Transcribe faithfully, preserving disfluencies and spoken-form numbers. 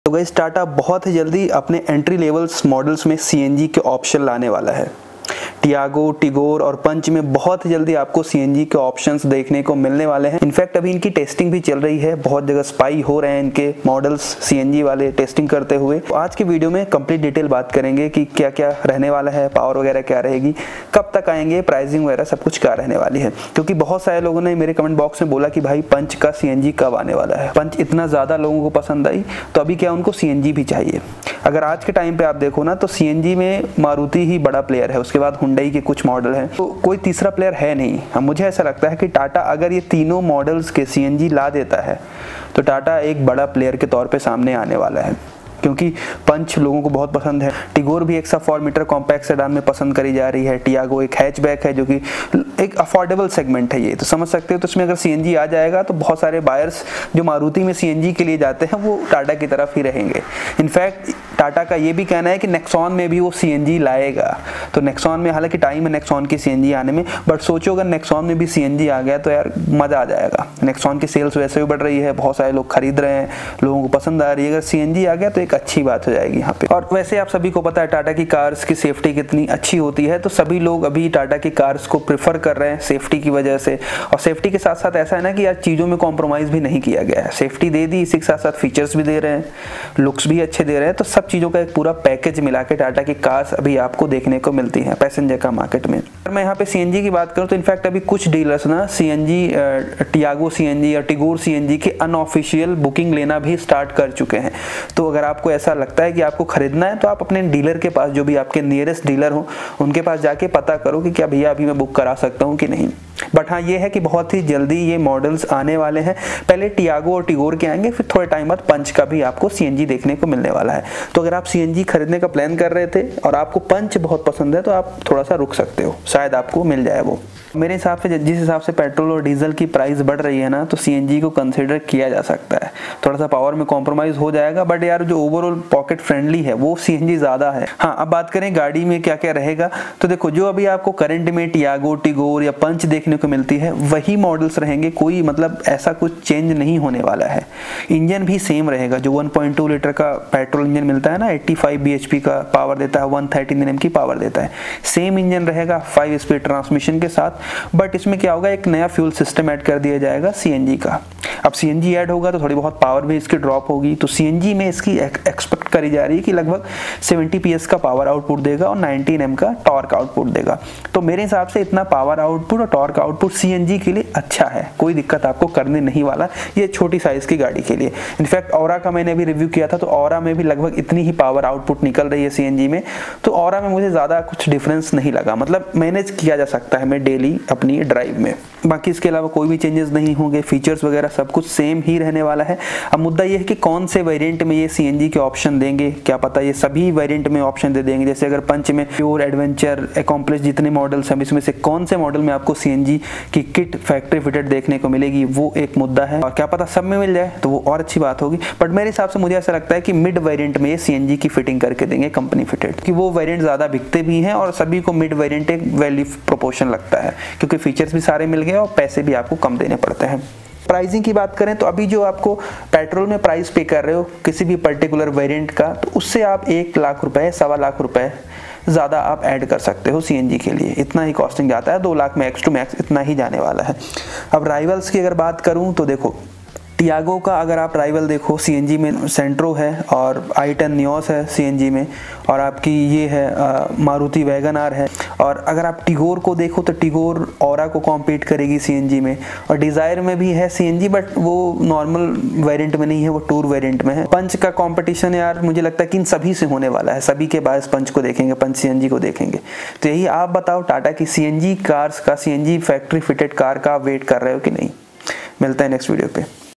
तो गाइस टाटा बहुत ही जल्दी अपने एंट्री लेवल्स मॉडल्स में सीएनजी के ऑप्शन लाने वाला है। टियागो, टिगोर और पंच में बहुत जल्दी आपको सीएनजी के ऑप्शंस देखने को मिलने वाले हैं। इनफैक्ट अभी इनकी टेस्टिंग भी चल रही है, बहुत जगह स्पाई हो रहे हैं इनके मॉडल्स सीएनजी वाले टेस्टिंग करते हुए। तो आज की वीडियो में कंप्लीट डिटेल बात करेंगे कि क्या क्या रहने वाला है, पावर वगैरह क्या रहेगी, कब तक आएंगे, प्राइसिंग वगैरह सब कुछ क्या रहने वाली है। क्योंकि बहुत सारे लोगों ने मेरे कमेंट बॉक्स में बोला कि भाई पंच का सीएनजी कब आने वाला है। पंच इतना ज़्यादा लोगों को पसंद आई तो अभी क्या उनको सीएनजी भी चाहिए। अगर आज के टाइम पे आप देखो ना तो सीएनजी में मारुति ही बड़ा प्लेयर है, उसके बाद हुंडई के कुछ मॉडल हैं, तो कोई तीसरा प्लेयर है नहीं। हम मुझे ऐसा लगता है कि टाटा अगर ये तीनों मॉडल्स के सीएनजी ला देता है तो टाटा एक बड़ा प्लेयर के तौर पे सामने आने वाला है। क्योंकि पंच लोगों को बहुत पसंद है, टिगोर भी एक सब फोर मीटर कॉम्पैक्ट सेडान में पसंद करी जा रही है, टियागो एक हैचबैक है जो कि एक अफोर्डेबल सेगमेंट है, ये तो समझ सकते हो। तो इसमें अगर सीएनजी आ जाएगा तो बहुत सारे बायर्स जो मारुति में सीएनजी के लिए जाते हैं वो टाटा की तरफ ही रहेंगे। इनफैक्ट टाटा का ये भी कहना है कि नेक्सॉन में भी वो सीएनजी लाएगा। तो नेक्सॉन में हालांकि टाइम है नेक्सॉन की सीएनजी आने में, बट सोचो अगर नेक्सॉन में भी सीएनजी आ गया तो यार मजा आ जाएगा। नेक्सॉन की सेल्स वैसे भी बढ़ रही है, बहुत सारे लोग खरीद रहे हैं, लोगों को पसंद आ रही है। अगर सीएनजी आ गया तो एक अच्छी बात हो जाएगी यहाँ पे। और वैसे आप सभी को पता है टाटा की कार्स की सेफ्टी कितनी अच्छी होती है, तो सभी लोग अभी टाटा की कार्स को प्रेफर कर रहे हैं सेफ्टी की वजह से। और सेफ्टी के साथ साथ ऐसा है ना कि यार चीज़ों में कॉम्प्रोमाइज़ भी नहीं किया गया है, सेफ्टी दे दी, इसी के साथ साथ फीचर्स भी दे रहे हैं, लुक्स भी अच्छे दे रहे हैं। तो सब चीज़ों का एक पूरा पैकेज मिला के टाटा की कार्स अभी आपको देखने को मिलती हैं पैसेंजर का मार्केट में। अगर मैं यहाँ पे सीएनजी की बात करूँ तो इनफैक्ट अभी कुछ डीलर्स ना सीएनजी, टियागो सीएनजी या टिगोर सीएनजी के अनऑफिशियल बुकिंग लेना भी स्टार्ट कर चुके हैं। तो अगर आपको ऐसा लगता है कि आपको खरीदना है तो आप अपने डीलर के पास, जो भी आपके नियरेस्ट डीलर हो, उनके पास जाके पता करो कि क्या भैया अभी मैं बुक करा सकता हूँ कि नहीं। बट हाँ ये है कि बहुत ही जल्दी ये मॉडल्स आने वाले हैं। पहले टियागो और टिगोर के आएंगे, फिर थोड़े टाइम बाद पंच का भी आपको सीएनजी देखने को मिलने वाला है। तो अगर आप सीएनजी खरीदने का प्लान कर रहे थे और आपको पंच बहुत पसंद है तो आप थोड़ा सा रुक सकते हो, शायद आपको मिल जाए वो। मेरे हिसाब से जिस हिसाब से पेट्रोल और डीजल की प्राइस बढ़ रही है ना, तो सीएनजी को कंसिडर किया जा सकता है। थोड़ा सा पावर में कॉम्प्रोमाइज हो जाएगा, बट यार जो ओवरऑल पॉकेट फ्रेंडली है वो सीएनजी ज़्यादा है। हाँ अब बात करें गाड़ी में क्या क्या रहेगा, तो देखो जो अभी आपको करंट में टियागो, टिगोर या पंच देखने को मिलती है वही मॉडल्स रहेंगे, कोई मतलब ऐसा कुछ चेंज नहीं होने वाला है। इंजन भी सेम रहेगा, जो वन पॉइंट टू लीटर का पेट्रोल इंजन मिलता है ना, पचासी बीएचपी का पावर देता है, एक सौ तेरह एनएम की पावर देता है, सेम इंजन रहेगा फाइव स्पीड ट्रांसमिशन के साथ। बट इसमें क्या होगा, एक नया फ्यूल सिस्टम ऐड कर दिया जाएगा सीएनजी का। अब सीएनजी ऐड होगा तो थोड़ी बहुत पावर भी इसकी ड्रॉप होगी। तो सीएनजी में इसकी एक्सपेक्ट करी जा रही है कि लगभग सत्तर पीएस का पावर आउटपुट देगा और उन्नीस एनएम का टॉर्क आउटपुट देगा। तो मेरे हिसाब से इतना पावर आउटपुट और टॉर्क आउटपुट सीएनजी के लिए अच्छा है, कोई दिक्कत आपको करने नहीं वाला ये छोटी साइज की गाड़ी के लिए। इनफैक्ट ऑरा का मैंने भी रिव्यू किया था, तो ऑरा में भी लगभग इतनी ही पावर आउटपुट निकल रही है सीएनजी में। तो ऑरा में मुझे ज़्यादा कुछ डिफरेंस नहीं लगा, मतलब मैनेज किया जा सकता है मैं डेली अपनी ड्राइव में। बाकी इसके अलावा कोई भी चेंजेस नहीं होंगे, फीचर्स वगैरह सब कुछ सेम ही रहने वाला है। अब मुद्दा ये है कि कौन से वेरिएंट में ये सीएनजी के ऑप्शन देंगे, क्या पता ये सभी वेरिएंट में ऑप्शन दे देंगे। जैसे अगर पंच में प्योर, एडवेंचर, अकॉम्प्लिश जितने मॉडल्स हैं इसमें से कौन से मॉडल में आपको सीएनजी की किट फैक्ट्री फिटेड देखने को मिलेगी, वो एक मुद्दा है। और क्या पता सब में मिल जाए तो वो और अच्छी बात होगी। बट मेरे हिसाब से मुझे ऐसा लगता है कि मिड वेरिएंट में ये सीएनजी की फिटिंग करके देंगे कंपनी फिटेड, कि वो वेरिएंट ज़्यादा बिकते भी हैं और सभी को मिड वेरिएंट एक वैल्यू प्रोपोर्शन लगता है, क्योंकि फीचर्स भी सारे मिल गए और पैसे भी आपको कम देने पड़ते हैं। प्राइसिंग की बात करें तो अभी जो आपको पेट्रोल में प्राइस पे कर रहे हो किसी भी पर्टिकुलर वेरिएंट का, तो उससे आप एक लाख रुपए, सवा लाख रुपए ज़्यादा आप ऐड कर सकते हो सीएनजी के लिए। इतना ही कॉस्टिंग जाता है, दो लाख मैक्स टू मैक्स इतना ही जाने वाला है। अब राइवल्स की अगर बात करूँ तो देखो टियागो का अगर आप राइवल देखो सीएनजी में सेंट्रो है और आई टेन नियोस है सीएनजी में, और आपकी ये है मारुति वैगन आर है। और अगर आप टिगोर को देखो तो टिगोर ऑरा को कॉम्पीट करेगी सीएनजी में, और डिज़ायर में भी है सीएनजी, बट वो नॉर्मल वेरिएंट में नहीं है, वो टूर वेरिएंट में है। पंच का कंपटीशन यार मुझे लगता है कि इन सभी से होने वाला है, सभी के बायस पंच को देखेंगे, पंच सीएनजी को देखेंगे। तो यही आप बताओ टाटा की सीएनजी कार्स का, सीएनजी फैक्ट्री फिटेड कार का आप वेट कर रहे हो कि नहीं। मिलता है नेक्स्ट वीडियो पे।